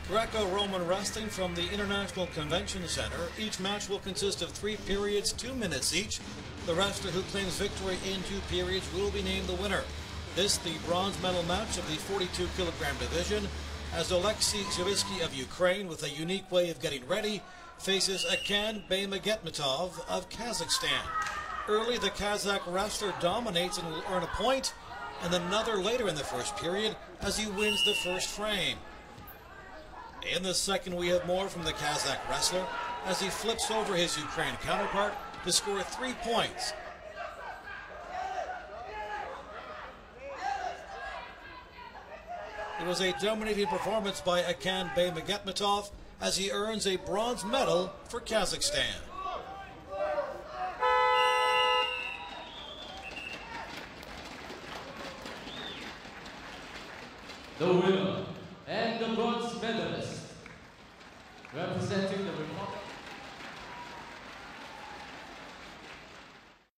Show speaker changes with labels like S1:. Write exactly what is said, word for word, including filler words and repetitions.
S1: Greco-Roman wrestling from the International Convention Center. Each match will consist of three periods, two minutes each. The wrestler who claims victory in two periods will be named the winner. This, the bronze medal match of the forty-two kilogram division, as Oleksiy Zhabskyy of Ukraine, with a unique way of getting ready, faces Akan Baimaganbetov of Kazakhstan. Early, the Kazakh wrestler dominates and will earn a point, and another later in the first period as he wins the first frame. In the second, we have more from the Kazakh wrestler as he flips over his Ukraine counterpart to score three points. It was a dominating performance by Akan Baimaganbetov as he earns a bronze medal for Kazakhstan.
S2: The winner and the bronze medalist, representing